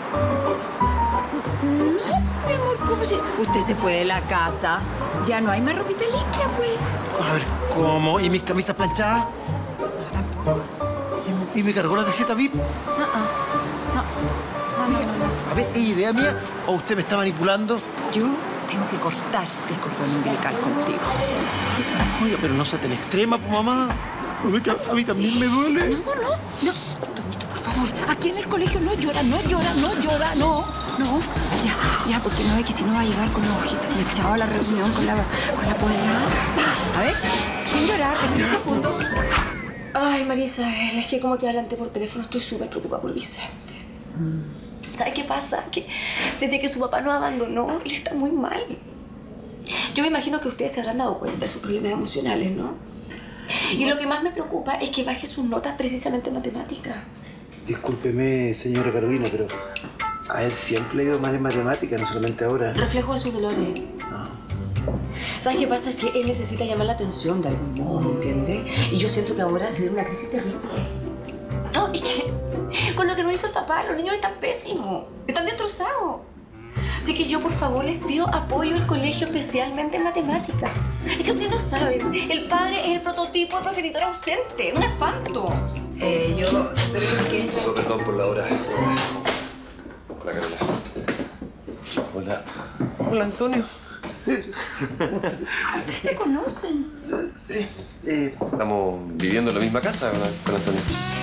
No, mi amor, ¿cómo se...? Usted se fue de la casa. Ya no hay más ropita limpia, pues. A ver, ¿cómo? ¿Y mis camisas planchadas? No, tampoco. ¿Y, y me cargó la tarjeta V I P? No, no, no, no, no. A ver, ¿es idea mía o usted me está manipulando? Yo tengo que cortar el cordón umbilical contigo. Oiga, pero no sea tan extrema, pues, mamá. A mí también me duele. No, no, no. Toñito, por favor. Aquí en el colegio no llora, no llora, no llora, no. No. Ya, ya, porque no ve que si no va a llegar con los ojitos echados a la reunión con la, con la apoderada. A ver, sin llorar, respira profundo. Ay, María Isabel, es que como te adelanté por teléfono, estoy súper preocupada por Vicente. ¿Sabes qué pasa? Que desde que su papá nos abandonó, él está muy mal. Yo me imagino que ustedes se habrán dado cuenta de sus problemas emocionales, ¿no? Y lo que más me preocupa es que baje sus notas precisamente en matemáticas. Discúlpeme, señora Carolina, pero a él siempre le ha ido mal en matemáticas, no solamente ahora. Reflejo de sus dolores. Ah. ¿Sabes qué pasa? Es que él necesita llamar la atención de algún modo, ¿entiendes? Y yo siento que ahora se viene una crisis terrible. No, es que con lo que nos hizo el papá, los niños están pésimos, están destrozados. Así que yo, por favor, les pido apoyo al colegio, especialmente en matemáticas. Es que ustedes no saben, el padre es el prototipo de progenitor ausente, un espanto. Eh, yo... Pero ¿qué es? Oh, perdón por la hora. Hola, Carola. Hola. Hola, Antonio. ¿Ustedes se conocen? Sí. Eh, Estamos viviendo en la misma casa con con Antonio.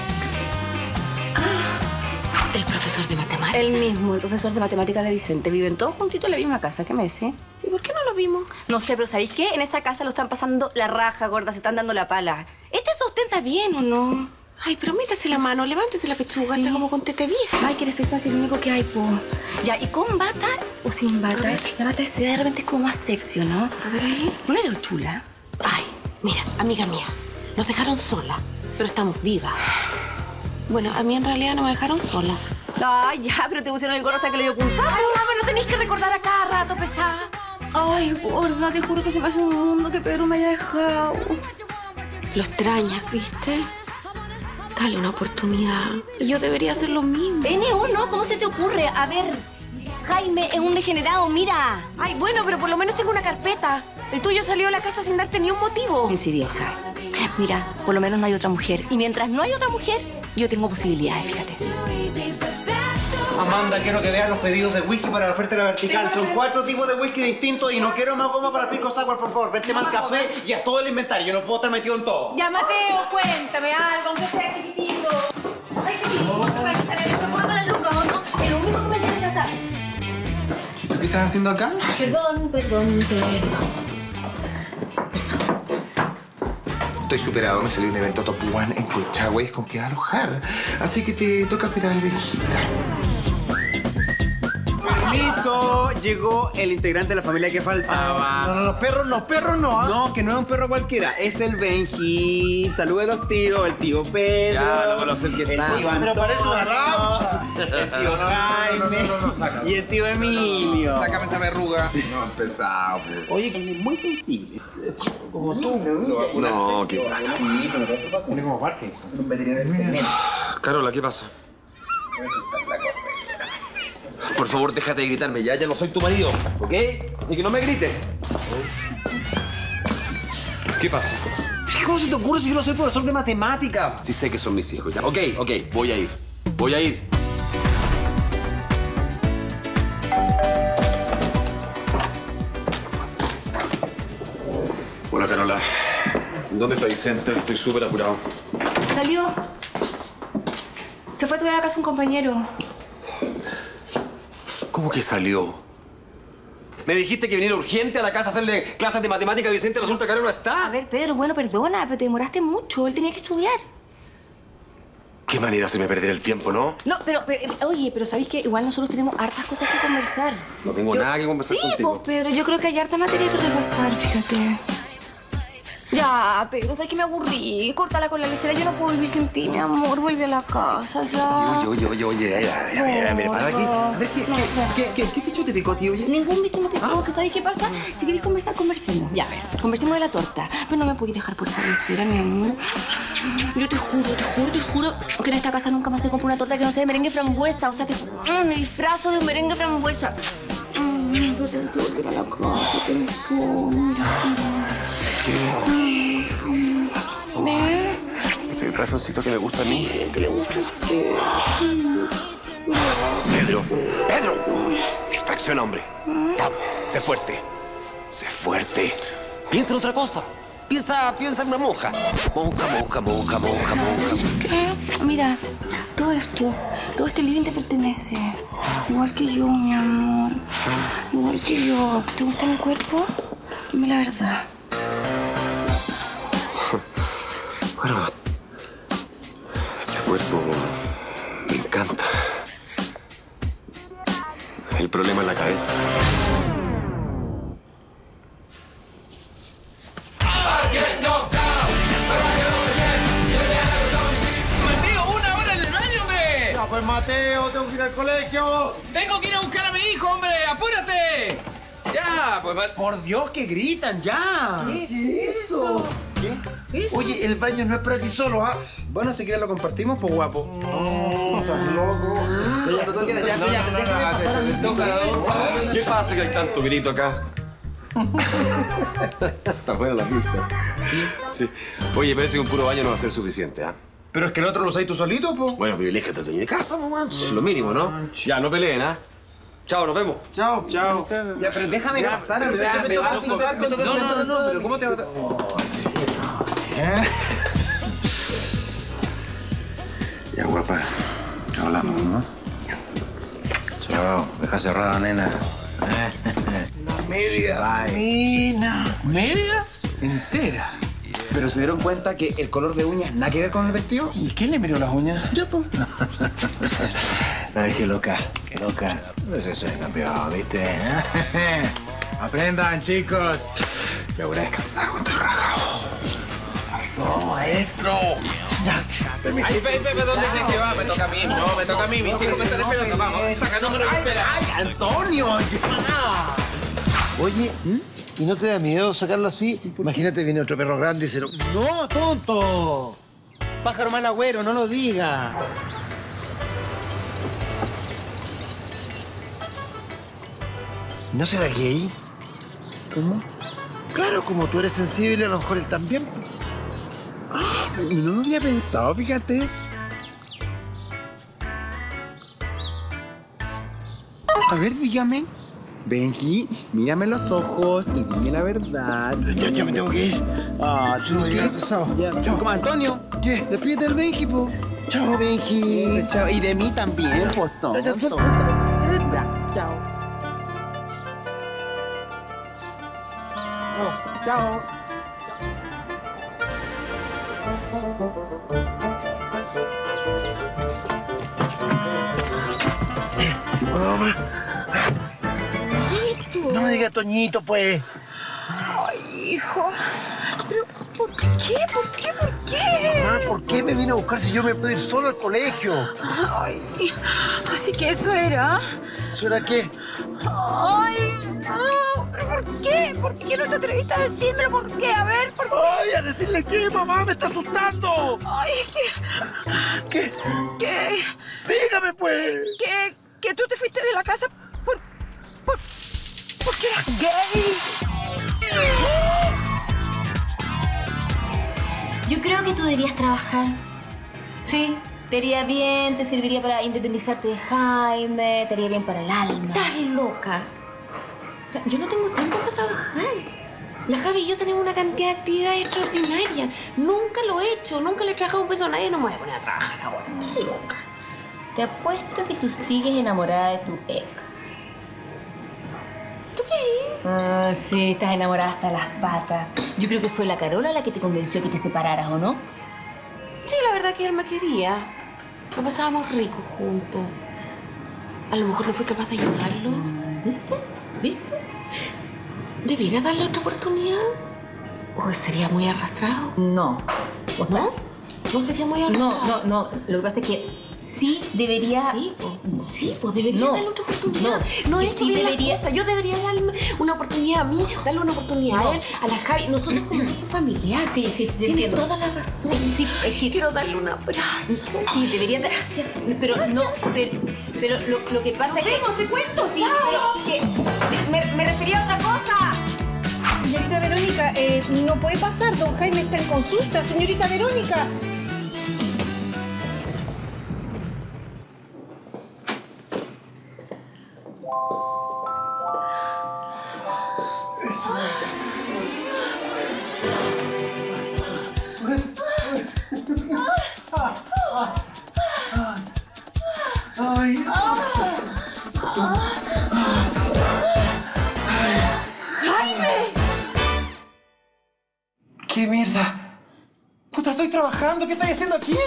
El profesor de matemáticas. El mismo, el profesor de matemáticas de Vicente. Viven todos juntitos en la misma casa. ¿Qué me decís? ¿Y por qué no lo vimos? No sé, pero ¿sabéis qué? En esa casa lo están pasando la raja, gorda. Se están dando la pala. ¿Este sostenta bien o no? Ay, pero métase la mano, levántese la pechuga, Sí. está como con tete vieja. Ay, que eres pesada, si es lo único que hay, po. Ya, ¿y con bata o sin bata? La bata de seda de repente es como más sexy, ¿no? A ver ahí. ¿No le veo chula? Ay, mira, amiga mía, nos dejaron sola, pero estamos vivas. Bueno, a mí en realidad no me dejaron sola. Ay, ya, pero te pusieron el gorro hasta que le dio puntada. Ay, mamá, no tenéis que recordar a cada rato, pesada. Ay, gorda, te juro que se me hace un mundo que Pedro me haya dejado. Lo extrañas, ¿viste? Dale una oportunidad. Yo debería hacer lo mismo. N U, ¿no? ¿Cómo se te ocurre? A ver, Jaime es un degenerado, mira. Ay, bueno, pero por lo menos tengo una carpeta. El tuyo salió de la casa sin darte ni un motivo. Insidiosa. Mira, por lo menos no hay otra mujer. Y mientras no hay otra mujer, yo tengo posibilidades, fíjate. Amanda, quiero que veas los pedidos de whisky para la oferta de la vertical. Son cuatro tipos de whisky distintos y no quiero más goma para el pico sour, por favor. Verte mal café y haz todo el inventario. Yo no puedo estar metido en todo. Ya, Mateo, cuéntame algo, aunque sea chiquitito. Ay, sí, para que salga eso, con las lucas, ¿o no? Es lo único que me interesa saber. ¿Y tú qué estás haciendo acá? Perdón, perdón, perdón. Estoy superado, me salió un evento top one en Cochagua y es con qué alojar. Así que te toca cuidar al Benjita. Permiso, llegó el integrante de la familia que faltaba. No, no, los perros, los perros no. ¿eh? No, que no es un perro cualquiera, es el Benji. Saluda a los tíos, el tío Pedro. Ya, no conocen que está. El tío Pero parece una raucha. El tío Jaime. No, no, no, sácame. Y el tío Emilio. Sácame esa verruga. No, empezado. Oye, que es muy sensible. Como tú. No, ¿qué pasa? Sí, pero esto pone como Parkinson. Un veterinario excelente. Carola, ¿qué pasa? Por favor, déjate de gritarme ya, ya no soy tu marido, ¿ok? Así que no me grites. ¿Qué pasa? ¿Cómo se te ocurre si yo no soy profesor de matemática? Sí sé que son mis hijos ya. Ok, ok, voy a ir. Voy a ir. Hola, Carola. ¿Dónde está Vicente? Estoy súper apurado. Salió. Se fue a estudiar a la casa un compañero. ¿Cómo que salió? Me dijiste que viniera urgente a la casa a hacerle clases de matemática a Vicente, resulta que ahora no está. A ver, Pedro, bueno, perdona, pero te demoraste mucho. Él tenía que estudiar. Qué manera hacerme perder el tiempo, ¿no? No, pero, pero oye, pero ¿sabéis que igual nosotros tenemos hartas cosas que conversar? No tengo Yo- nada que conversar Sí, contigo. pues, Pedro, yo creo que hay harta materia que repasar, fíjate. Ya, Pedro, sabes que me aburrí. Córtala con la lecera. Yo no puedo vivir sin ti, mi amor. Vuelve a la casa, ya. Oye, oye, oye, oye, oye, ya, ya, ya, ya, mira, para aquí. A ver, ¿qué, qué, qué, qué, qué bicho te picó a ti, oye? Ningún bicho me picó. ¿Que sabéis qué pasa? Si queréis conversar, conversemos. Ya, a ver, conversemos de la torta. Pero no me podéis dejar por esa lecera, mi amor. Yo te juro, te juro, te juro que en esta casa nunca más se compra una torta que no sea de merengue frambuesa. O sea, te, mm, me disfrazo de un merengue frambuesa. Mm, pero tengo que volver a la casa, corazón. Este brazoncito que me gusta a mí. Que le gusta a usted. Pedro, Pedro. Reacciona, hombre. Vamos, sé fuerte. Sé fuerte. Piensa en otra cosa. Piensa, piensa en una monja. Monja, monja, monja, monja, monja. ¿Qué? Mira, todo esto, todo este living te pertenece. Igual que yo, mi amor. Igual que yo. ¿Te gusta mi cuerpo? Dime la verdad. Bueno, este cuerpo me encanta. El problema es la cabeza. Mateo, una hora en el baño, hombre. Ya, pues Mateo, tengo que ir al colegio. Tengo que ir a buscar a mi hijo, hombre. ¡Apúrate! Ya, pues... ma- Por Dios, que gritan ya. ¿Qué es eso? ¿Qué? Oye, el baño no es para ti solo, ¿ah? Bueno, si quieres lo compartimos, pues guapo. No, estás loco. Ya, ya, ya, ya, ya, déjame pasar a mi tocador. ¿Qué pasa que hay tanto grito acá? Está buena la pista. Sí. Oye, parece que un puro baño no va a ser suficiente, ¿ah? Pero es que el otro lo sabes tú solito, po. Bueno, privilégiate al dueño de casa, pues, es lo mínimo, ¿no? Ya, no peleen, ¿ah? Chao, nos vemos. Chao, chao. Ya, pero déjame pasar, me va me va a pisar. No, no, no, no, pero ¿cómo te va a...? Ya, guapa. Hablamos, ¿no? Chao. Deja cerrada, nena. Media. Mina. ¿Media? Entera. Pero se dieron cuenta que el color de uñas nada que ver con el vestido. ¿Y quién le miró las uñas? Yo, pues. Ay, qué loca, qué loca. No es eso, campeón, ¿viste? Aprendan, chicos. Me voy a descansar cuando estoy rajado. Pasó, maestro. Ya, permiso. Ay, Pepe, Pepe, ¿dónde crees que va? Me toca a mí. No, me toca a mí. Mis hijos me están esperando. Vamos, saca número. Ay, Espera. ay, Antonio, ya. Oye, ¿y no te da miedo sacarlo así? Imagínate, viene otro perro grande y se lo... ¡No, tonto! Pájaro mal agüero, no lo diga. ¿No será gay? ¿Cómo? Claro, como tú eres sensible, a lo mejor él también. Ah, no lo había pensado, fíjate. A ver, dígame. Benji, mírame los ojos y dime la verdad. Ya, ya me tengo que ir. Ah, sí, no me había pensado. Ya, chao. Como Antonio. ¿Qué? Despídete del Benji, po. Chao, Benji. Chao. Y de mí también, pues, tonto. Chao. Chao. Chao. Mamá. No me digas Toñito, pues. Ay, hijo. Pero, ¿por qué? ¿Por qué? ¿Por qué? Mamá, ¿por qué me vine a buscar si yo me puedo ir solo al colegio? Ay, así que eso era. ¿Eso era qué? Ay, no. ¿Pero por qué? ¿Por qué no te atreviste a decírmelo? ¿Por qué? A ver, ¿por qué? Ay, ¿a decirle qué, mamá? ¡Me está asustando! Ay, ¿qué? ¿Qué? ¿Qué? Dígame, pues. ¿Qué? ¿Que tú te fuiste de la casa por... por... porque eras gay? Yo creo que tú deberías trabajar. Sí, te iría bien, te serviría para independizarte de Jaime, te iría bien para el alma. Estás loca. O sea, yo no tengo tiempo para trabajar. La Javi y yo tenemos una cantidad de actividades extraordinarias. Nunca lo he hecho, nunca le he trabajado un peso a nadie, no me voy a poner a trabajar ahora. Estoy loca. Te apuesto que tú sigues enamorada de tu ex. ¿Tú crees? Ah, sí, estás enamorada hasta las patas. Yo creo que fue la Carola la que te convenció que te separaras, ¿o no? Sí, la verdad que él me quería. Lo pasábamos ricos juntos. A lo mejor no fui capaz de ayudarlo. ¿Viste? ¿Viste? ¿Debiera darle otra oportunidad? ¿O sería muy arrastrado? No. O sea, ¿No? ¿No sería muy arrastrado? No, no, no. Lo que pasa es que sí debería... Sí, po. Sí, pues debería No. darle otra oportunidad. No, No, que es sí debería- cosa. Yo debería darle una oportunidad a mí, darle una oportunidad No. a él, a la Javi. Nosotros como grupo familiar. Sí, sí, sí, Tienes entiendo. toda la razón. Sí, es que... Quiero darle un abrazo. Sí, debería dar... Gracias. Pero no, pero, pero lo, lo que pasa es que... Nos vemos, te cuento, Sí, chao. pero que... Me, me refería a otra cosa. Señorita Verónica, eh, no puede pasar. Don Jaime está en consulta. Señorita Verónica. Ay. ¡Jaime! ¿Qué mierda? Puta, estoy trabajando. ¿Qué estáis haciendo aquí?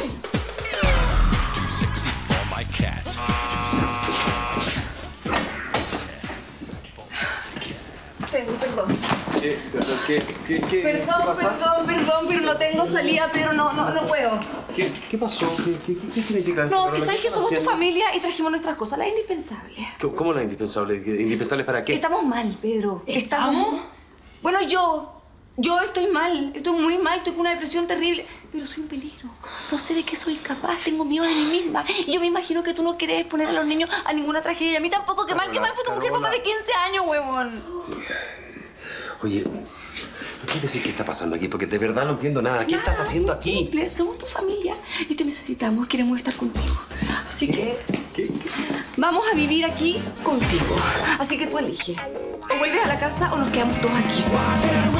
Pedro, perdón. ¿Qué? ¿Qué? ¿Qué? ¿Qué? Perdón, perdón, perdón, pero no tengo salida, Pedro, no, no, no puedo. ¿Qué, qué pasó? ¿Qué, qué, qué significa esto? No, Carola? que sabes ¿Qué que están somos tu haciendo? familia y trajimos nuestras cosas, las indispensables. ¿Cómo- ¿Cómo la indispensable? ¿Indispensable para qué? Estamos mal, Pedro. ¿Estamos? Bueno, yo. Yo estoy mal. Estoy muy mal. Estoy con una depresión terrible. Pero soy un peligro. No sé de qué soy capaz. Tengo miedo de mí misma. Y yo me imagino que tú no quieres exponer a los niños a ninguna tragedia. Y a mí tampoco. Qué mal, qué mal fue tu mujer, Carola. papá de quince años, huevón. Sí. Oye, ¿me puedes decir qué está pasando aquí? Porque de verdad no entiendo nada. ¿Qué estás haciendo Muy aquí? simple. Somos tu familia. Y te necesitamos. Queremos estar contigo. Así que... Vamos a vivir aquí contigo. Así que tú eliges. O vuelves a la casa o nos quedamos todos aquí.